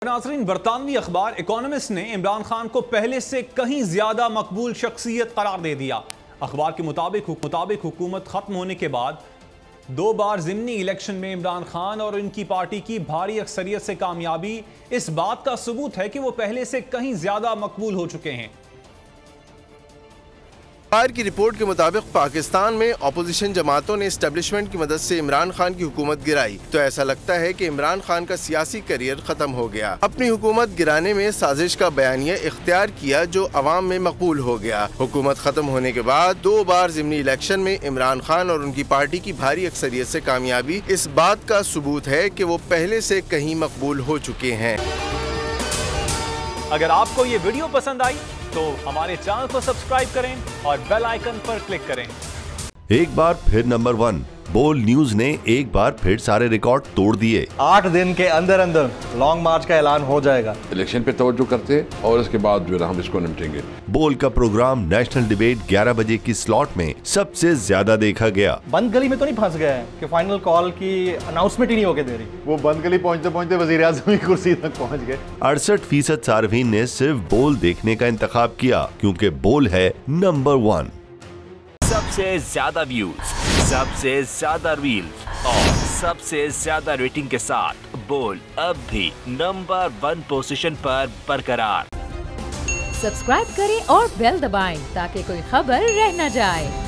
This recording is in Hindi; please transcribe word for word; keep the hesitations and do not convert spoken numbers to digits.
नाज़रीन, बरतानवी अखबार इकोनॉमिस्ट ने इमरान खान को पहले से कहीं ज्यादा मकबूल शख्सियत करार दे दिया। अखबार के मुताबिक मुताबिक हुकूमत खत्म होने के बाद दो बार ज़िमनी इलेक्शन में इमरान खान और इनकी पार्टी की भारी अक्सरियत से कामयाबी इस बात का सबूत है कि वो पहले से कहीं ज्यादा मकबूल हो चुके हैं। अखबार की रिपोर्ट के मुताबिक पाकिस्तान में अपोजिशन जमातों ने एस्टेब्लिशमेंट की मदद से इमरान खान की हुकूमत गिराई तो ऐसा लगता है कि इमरान खान का सियासी करियर खत्म हो गया। अपनी हुकूमत गिराने में साजिश का बयानिया इख्तियार किया जो अवाम में मकबूल हो गया। हुकूमत खत्म होने के बाद दो बार ज़िमनी इलेक्शन में इमरान खान और उनकी पार्टी की भारी अक्सरियत से कामयाबी इस बात का सबूत है कि वो पहले से कहीं मकबूल हो चुके हैं। अगर आपको ये वीडियो पसंद आई तो हमारे चैनल को सब्सक्राइब करें और बेल आइकन पर क्लिक करें। एक बार फिर नंबर वन, बोल न्यूज ने एक बार फिर सारे रिकॉर्ड तोड़ दिए। आठ दिन के अंदर अंदर लॉन्ग मार्च का ऐलान हो जाएगा। इलेक्शन पे तवज्जो करते और इसके बाद जो है हम इसको निपटेंगे। बोल का प्रोग्राम नेशनल डिबेट ग्यारह बजे की स्लॉट में सबसे ज्यादा देखा गया। बंद गली में तो नहीं फंस गए हैं कि फाइनल कॉल की अनाउंसमेंट ही नहीं होके दे रही। वो बंद गली पहुंचते पहुंचते वजीर आज़म की कुर्सी तक पहुंच गए। अड़सठ फीसद सार्वजनिक ने सिर्फ बोल देखने का इंतखाब किया क्योंकि बोल है नंबर वन। सबसे ज्यादा व्यूज, सबसे ज्यादा रील्स और सबसे ज्यादा रेटिंग के साथ बोल अब भी नंबर वन पोजीशन पर बरकरार। सब्सक्राइब करें और बेल दबाएं ताकि कोई खबर रह न जाए।